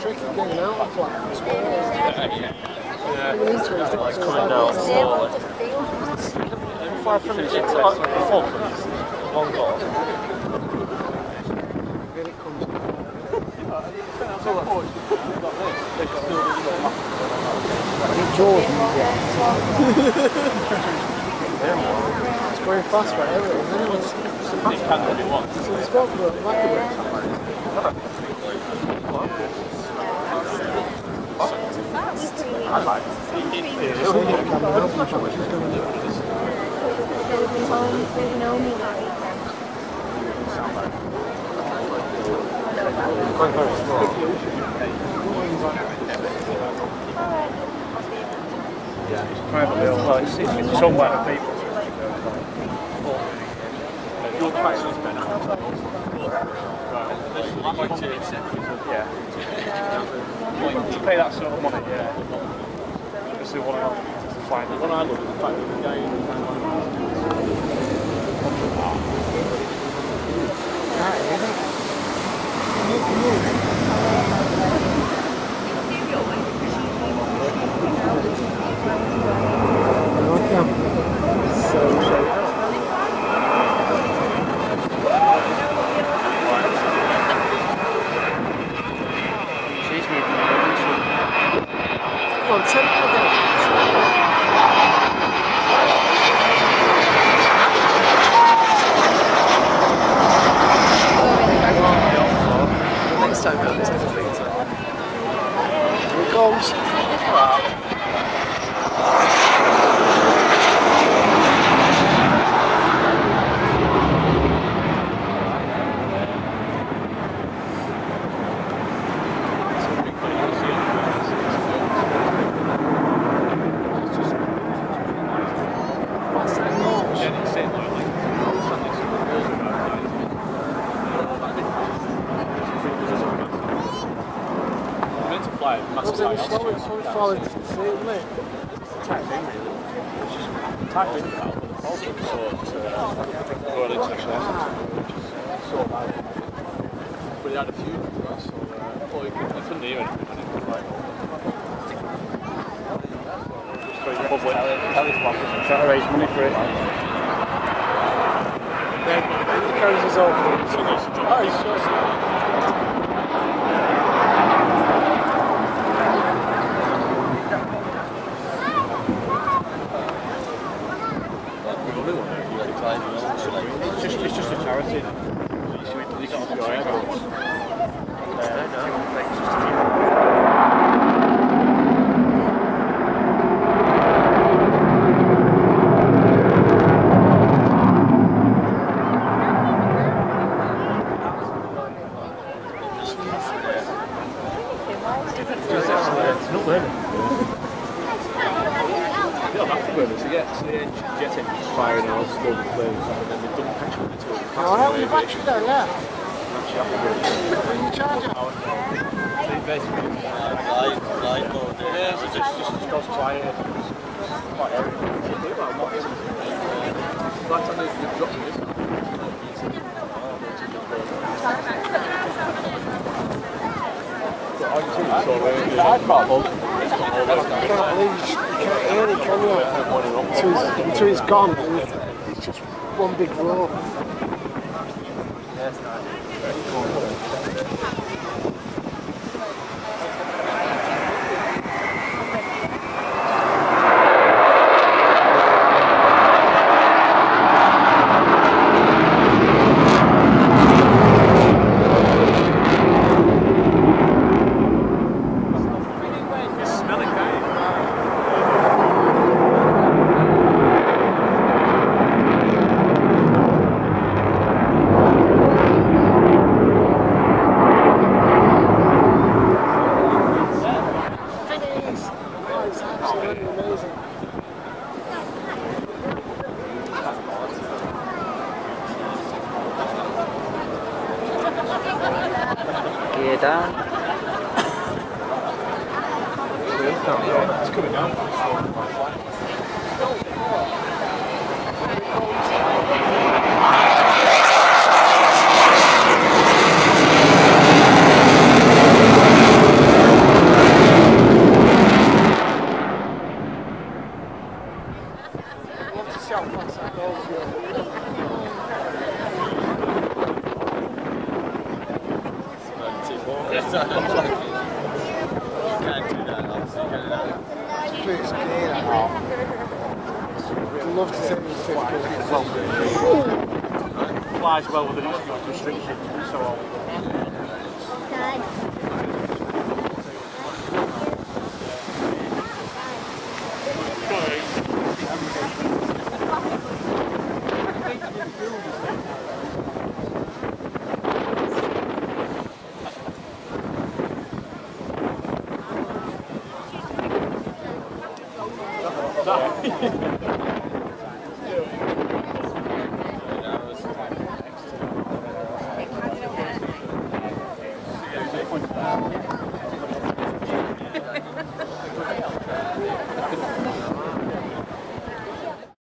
tricky getting out of flat. Yeah. It's coming down slowly. Far from it, it's full from this long ball. Then it comes out. Jordan, it's going fast, right? It can do what it wants. So it's got the back of it. I like it. Going very slow. Yeah, it's privately owned. Well, it's owned by the people. Yeah. To pay that sort of money, yeah. Because they want to find it. When I look at the fact that the guy It's just a charity. Firing out, slow the flames, and then they dump petrol into it. Oh, how many battery there, yeah? When you charge it? Basically, light mode there. Yeah, so just goes quiet. Quite heavy. Right on the drop of this. I can't believe you can't hear it, can you? Until it's gone, and it's just one big roar. Yes, very cool. Gear down. It's coming down. can't do that, obviously. First gear. I'd love to take me fifth gear. Flies well with the restriction, so